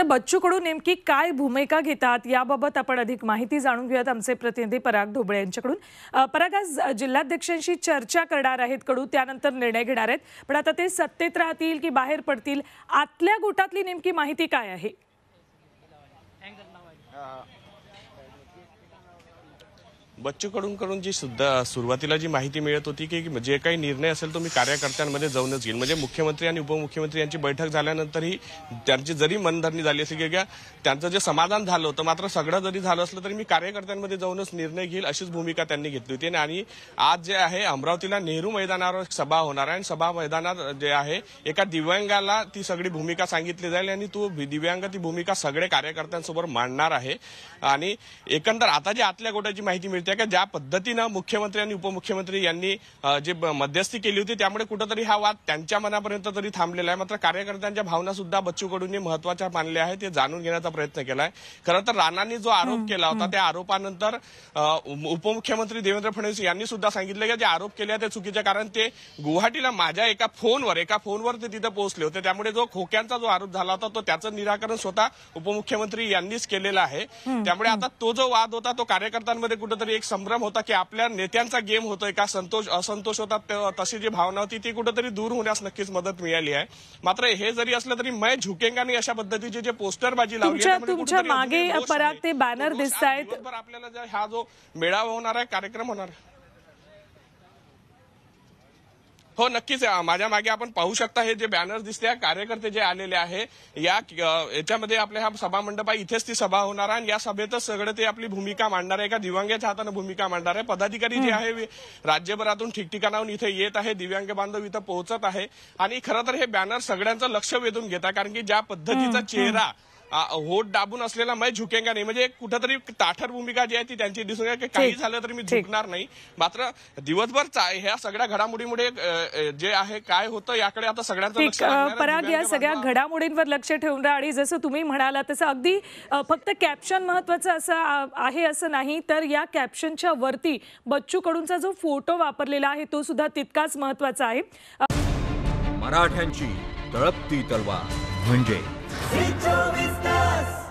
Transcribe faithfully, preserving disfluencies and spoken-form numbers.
तर बच्चू कडू नेमकी काय भूमिका घेतात याबाबत आपण अधिक माहिती जाणून घेऊयात आमचे प्रतिनिधी पराग ढोबळे यांच्याकडून। पराग, आज जिल्हाध्यक्षांशी चर्चा करणार आहेत कडू, त्यानंतर निर्णय घेणार आहेत, पण आता ते सत्तेत राहतील की बाहेर पडतील, आतल्या गोटातली नेमकी माहिती काय आहे? बच्चू कडूंकडून जी सुद्धा सुरुवातीला जी माहिती मिळत होती की जे काही निर्णय असेल तो मी कार्यकर्त्यांमध्ये जाऊनच घेईन, म्हणजे मुख्यमंत्री आणि उपमुख्यमंत्री यांची बैठक झाल्यानंतरही त्यांची जरी मनधरणी झाली असेल की त्यांचं जे समाधान झालं होतं, मात्र सगळं जरी झालं असलं तरी मी कार्यकर्त्यांमध्ये जाऊनच निर्णय घेईल अशीच भूमिका त्यांनी घेतली होती। आणि आज जे आहे अमरावतीला नेहरू मैदानावर सभा होणार आहे आणि सभा मैदानात जे आहे एका दिव्यांगाला ती सगळी भूमिका सांगितली जाईल आणि तो दिव्यांग ती भूमिका सगळे कार्यकर्त्यांसमोर मांडणार आहे। आणि एकंदर आता जी आतल्या गोटाची माहिती मिळते की ज्या पद्धतीने मुख्यमंत्री आणि उपमुख्यमंत्री यांनी जे मध्यस्थी केली होती त्यामुळे कुठेतरी हा वाद त्यांच्या मनापर्यंत तरी थांबलेला आहे, मात्र कार्यकर्त्यांच्या भावना सुद्धा बच्चू कडूंनी महत्त्वाच्या मानल्या आहेत, ते जाणून घेण्याचा प्रयत्न केलाय। खरं तर राणांनी जो आरोप केला होता त्या आरोपानंतर उपमुख्यमंत्री देवेंद्र फडणवीस यांनी सुद्धा सांगितलं की जे आरोप केले ते चुकीचे, कारण ते गुवाहाटीला माझ्या एका फोनवर एका फोनवर ते तिथे पोहोचले होते, त्यामुळे जो खोक्यांचा जो आरोप झाला होता तो त्याचं निराकरण स्वतः उपमुख्यमंत्री यांनीच केलेलं आहे। त्यामुळे आता तो जो वाद होता तो कार्यकर्त्यांमध्ये कुठेतरी एक संभ्रम होता की आपल्या नेत्यांचा गेम होतोय का, संतोष असंतोष होतात, तशी जी भावना होती ती कुठेतरी दूर होण्यास नक्कीच मदत मिळाली आहे। मात्र हे जरी असलं तरी मैं झुकेंगा नाही अशा पद्धतीचे जे पोस्टरबाजी लावली आहे, तुमच्या मागे पराग ते बॅनर दिसतायत, आपल्याला हा जो मेळावा होणार आहे, कार्यक्रम होणार आहे, हो नक्कीच माझ्या मागे आपण पाहू शकता हे जे बॅनर दिसते कार्यकर्ते जे आलेले आहे या याच्यामध्ये आपल्या हा सभा मंडप आहे, इथेच ती सभा होणार आहे आणि या सभेतच सगळे ते आपली भूमिका मांडणार आहे, एका दिव्यांगाच्या हाताने भूमिका मांडणार आहे। पदाधिकारी जे आहे राज्यभरातून ठिकठिकाणाहून इथे येत आहे, दिव्यांग बांधव इथं पोहोचत आहे आणि खरं तर हे बॅनर सगळ्यांचं लक्ष वेधून घेत आहे, कारण की ज्या पद्धतीचा चेहरा होट दाबून असलेला मैं झुकेंगा नाही, म्हणजे कुठेतरी ताठर भूमिका जी आहे ती त्यांची दिसून येते, काही झालं तरी मी झुकणार नाही। मात्र दिवसभर ह्या सगळ्या घडामोडीमुळे जे आहे काय होतं याकडे आता सगळ्यांचं लक्ष लागणार। पराग, या सगळ्या घडामोडींवर लक्ष ठेवून राहा आणि जसं तुम्ही म्हणाला तसं अगदी फक्त कॅप्शन महत्वाचं असं आहे असं नाही, तर या कॅप्शनच्या वरती बच्चू कडूंचा जो फोटो वापरलेला आहे तो सुद्धा तितकाच महत्वाचा आहे। मराठ्यांची तळपती तलवार म्हणजे